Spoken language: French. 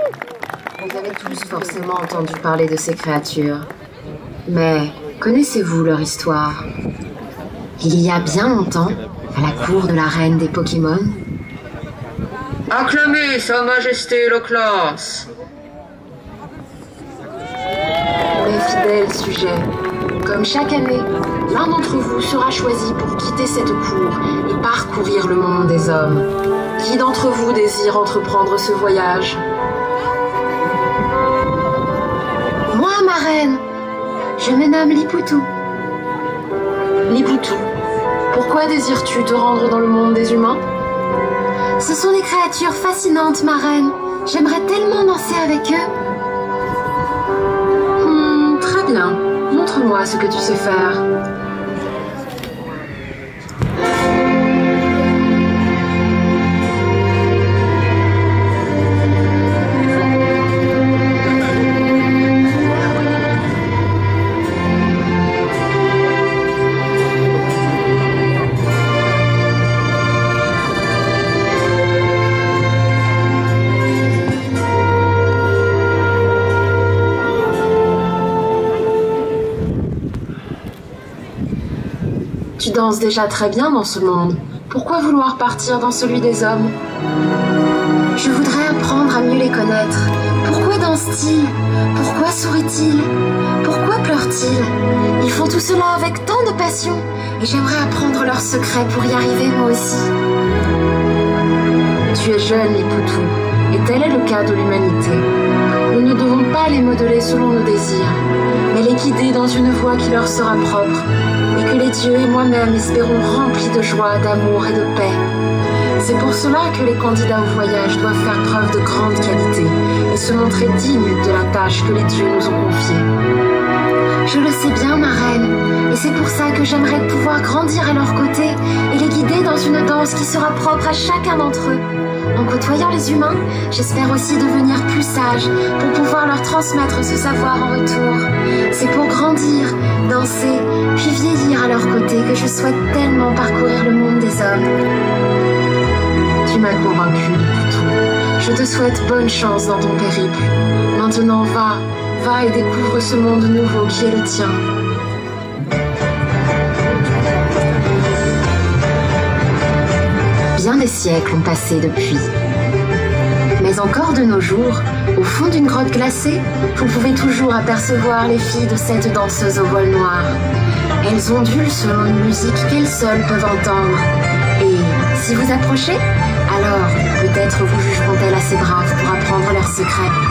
Vous avez tous forcément entendu parler de ces créatures. Mais connaissez-vous leur histoire? Il y a bien longtemps, à la cour de la reine des Pokémon... Acclamez Sa Majesté le classe. Mes fidèles sujets, comme chaque année, l'un d'entre vous sera choisi pour quitter cette cour et parcourir le monde des hommes. Qui d'entre vous désire entreprendre ce voyage? Moi, ma reine, je me nomme Lipoutou. Lipoutou, pourquoi désires-tu te rendre dans le monde des humains? Ce sont des créatures fascinantes, ma reine. J'aimerais tellement danser avec eux. Très bien. Montre-moi ce que tu sais faire. Tu danses déjà très bien dans ce monde. Pourquoi vouloir partir dans celui des hommes? Je voudrais apprendre à mieux les connaître. Pourquoi dansent-ils? Pourquoi sourient-ils? Pourquoi pleurent-ils? Ils font tout cela avec tant de passion. Et j'aimerais apprendre leurs secrets pour y arriver moi aussi. Tu es jeune, Lipoutou, et tel est le cas de l'humanité. Nous ne devons pas les modeler selon nos désirs, mais les guider dans une voie qui leur sera propre, et que les dieux et moi-même espérons remplis de joie, d'amour et de paix. C'est pour cela que les candidats au voyage doivent faire preuve de grande qualité et se montrer dignes de la tâche que les dieux nous ont confiée. Je le sais bien, ma reine, et c'est pour ça que j'aimerais pouvoir grandir à leur côté et les guider dans une danse qui sera propre à chacun d'entre eux. En côtoyant les humains, j'espère aussi devenir plus sage pour pouvoir leur transmettre ce savoir en retour. C'est pour grandir, danser, puis vieillir à leur côté que je souhaite tellement parcourir le monde des hommes. Tu m'as convaincu, Lipoutou. Je te souhaite bonne chance dans ton périple. Maintenant, va et découvre ce monde nouveau qui est le tien. Bien des siècles ont passé depuis. Mais encore de nos jours, au fond d'une grotte glacée, vous pouvez toujours apercevoir les filles de cette danseuse au voile noir. Elles ondulent selon une musique qu'elles seules peuvent entendre. Et si vous approchez, alors peut-être vous jugeront-elles assez braves pour apprendre leurs secrets.